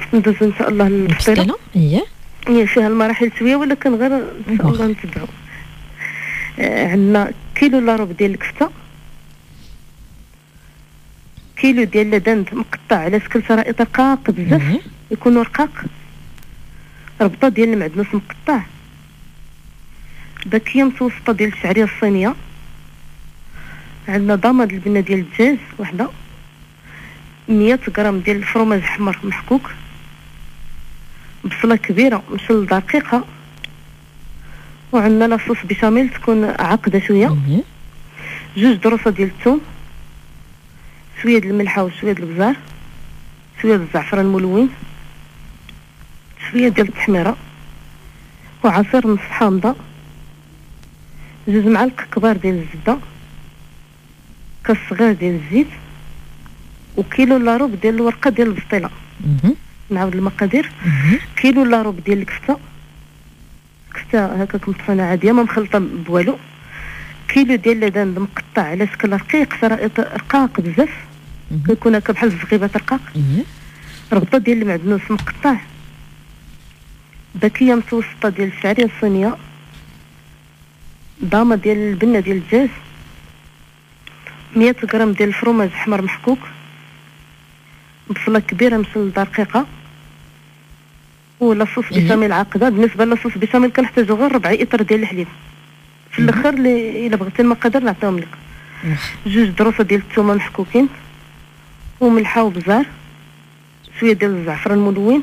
ندوزو ان شاء الله للفطيره. هي فيها المراحل شويه ولكن غير ان شاء الله نتبعو. عندنا كيلو الا ربع ديال الكفته، كيلو ديال لدند مقطع على شكل شرائط رقاق بزاف يكونوا رقاق، ربطه ديال المعدنوس مقطع، باكيه متوسطه ديال الشعريه الصينيه، عندنا ضماد البنه ديال الدجاج وحده، 100 غرام ديال الفرماج احمر محكوك، بصله كبيره مشل دقيقه، وعندنا لاصوص بيشاميل تكون عاقده شويه، جوج دروسه ديال الثوم، شويه د الملحه وشويه د البزار، شويه د الزعفران الملون، شويه ديال التحميره، وعصير نص حامضه، جوج معالق كبار ديال الزبده، كاس صغير ديال الزيت، وكيلو الا ربع ديال الورقه ديال البسطيله. نعاود المقادير: كيلو الا ربع ديال الكفته، كفته هكاك مطحونه عاديه ما مخلطه بوالو، كيلو ديال لدند مقطع على شكل رقيق شرائط رقاق بزاف، كيكون هكا بحال الزغيبات رقاق، ربطه ديال المعدنوس مقطع، باكيه متوسطه ديال الشعريه الصينيه، ضامه ديال البنه ديال الدجاج، 100 غرام ديال الفرماج احمر محكوك، بصله كبيره مشل دقيقه، ولاصوص بيشاميل عاقده. بالنسبه لاصوص بيشاميل كنحتاجو غير ربع اطر ديال الحليب. في الاخر الا بغيتي المقادير نعطيهم لك. جوج دروسه ديال الثومه محكوكين، وملحه وبزار، شويه ديال الزعفران الملون،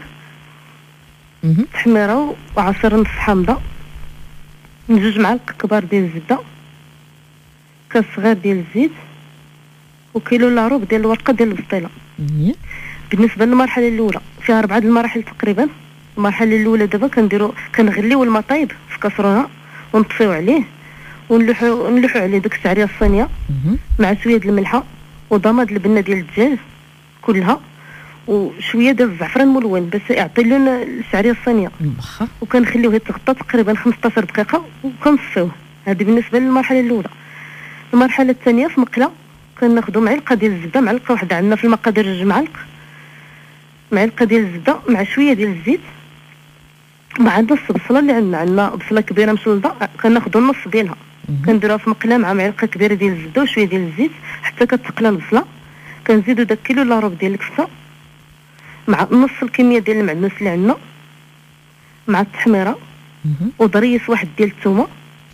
تحميره وعصير نص حامضه، جوج معالق كبار ديال الزبده، كاس صغير ديال الزيت، وكيلو الا ربع ديال الورقه ديال البسطيله. بالنسبه للمرحله الاولى فيها 4 المراحل تقريبا. المرحله الاولى دابا كنغليو الماء طايب في كاسرونه ونطفيو عليه ونلوحو عليه ديك الشعريه الصينيه مع شويه ديال الملحه وضماد البنه ديال الدجاج كلها، وشويه ديال الزعفران الملون باش يعطي لون الشعريه الصينيه، وكنخليوه يتغطى تقريبا 15 دقيقه وكنصفيوه. هذه بالنسبه للمرحله الاولى. المرحله الثانيه في مقله كناخذوا معلقه ديال الزبده، معلقه واحده عندنا في المقادير 2 معالق، معلقه ديال الزبده مع شويه ديال الزيت مع نص بصله اللي عندنا بصله كبيره مشلده كناخذوا النص ديالها، كنديروها في مقله مع معلقه كبيره ديال الزبده وشويه ديال الزيت حتى كتقلى البصله. كنزيدوا داك كيلو الا ربع ديال الكفته مع نص الكميه ديال المعدنوس اللي عندنا مع التحميره، وضريس واحد ديال الثومه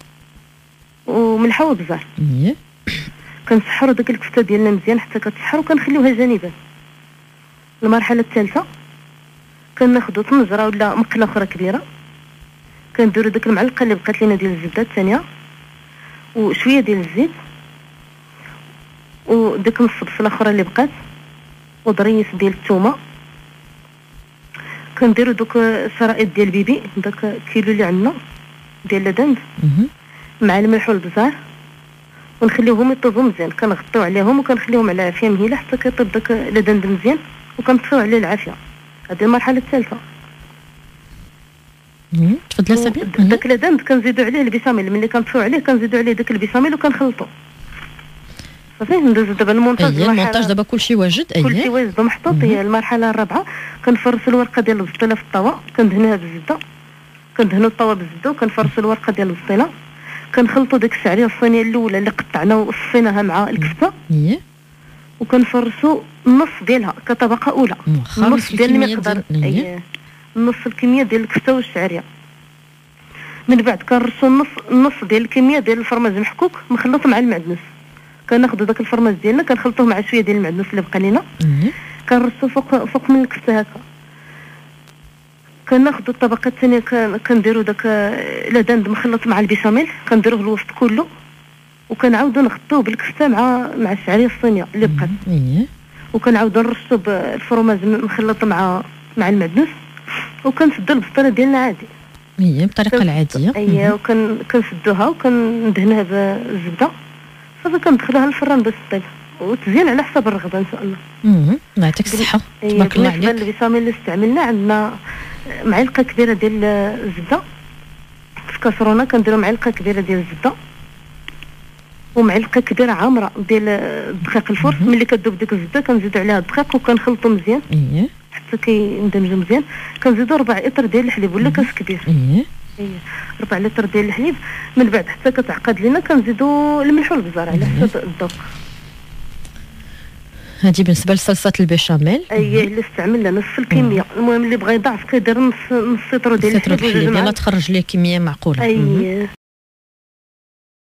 وملحه وبزار. كنسحروا داك الكفته ديالنا مزيان حتى كتسحر وكنخليوها جانبا. المرحله الثالثه كناخذوا طنجره ولا مقله اخرى كبيره، كنديروا داك المعلقه اللي بقات لينا ديال الزبده الثانيه وشويه ديال الزيت وداك نص بصله اخرى اللي بقات وضريس ديال الثومه. كنديروا دوك الشرائط ديال البيبي داك كيلو اللي عندنا ديال لدند مع الملح والبزار، ونخليوهم يطيبوا مزيان. كنغطيو عليهم وكنخليوهم على عافيه مهيله حتى كيطيب داك لدند مزيان وكنطفيو عليه العافيه. هذه المرحله الثالثه. تفضل سبيل. داك لدند كنزيدوا عليه البيشاميل، ملي كنطفيو عليه كنزيدوا عليه داك البيشاميل وكنخلطوا. صافي ندوزو دابا المونتاج. المونتاج دابا كلشي واجد. كلشي واجد ومحطوط. هي المرحله الرابعه كنفرشوا الورقه ديال البسطيله في الطاوه، كندهنوها بالزبده، كندهنوا الطاوه بالزبده وكنفرشوا الورقه ديال البسطيله، كنخلطوا ديك الشعريه الصينيه الاولى اللي قطعنا وصفيناها مع الكفته، وكنفرشوا النص ديالها كطبقه اولى، النص ديال المقدار، نص الكميه ديال الكفته والشعريه. من بعد كنرشوا النص ديال الكميه ديال الفرماج المحكوك مخلط مع المعدنوس. كناخذوا داك الفرماج ديالنا كنخلطوه مع شويه ديال المعدنوس اللي بقى لينا، كنرشوا فوق من الكفته هكا. كناخذوا الطبقه الثانيه كنديروا داك لدند مخلط مع البيشاميل كنديروه الوسط كله، وكنعاودوا نغطوه بالكفته مع الشعريه الصينيه اللي بقات، وكنعاودوا نرشوا بالفرماج مخلط مع المعدنوس، وكنسدوا البسطيله ديالنا عادي. بطريقه العاديه. وكنسدوها وكندهنوها بالزبده، صافي كندخلوها للفران باش تطيب وتزين على حسب الرغبه ان شاء الله. الله يعطيك الصحه. تبارك الله عليك. بالنسبه للبيشاميل اللي استعملنا عندنا معلقه كبيره ديال الزبده في كاسرونه، كنديروا معلقه كبيره ديال الزبده ومعلقه كبيره عامره ديال الدقيق الفرن. ملي كتذوب ديك الزبده كنزيدوا عليها الدقيق وكنخلطوا مزيان حتى كيندمج مزيان. كنزيدو 4 لتر ديال الحليب ولا كاس كبير. 4 لتر ديال الحليب. من بعد حتى كتعقد لينا كنزيدو الملح والبزار على حسب الذوق. هذه بالنسبه لصلصه البيشاميل. اللي استعملنا نص الكميه. المهم اللي بغى يضاعف كيدير نص لتر ديال الحليب. يلا تخرج ليه كميه معقوله.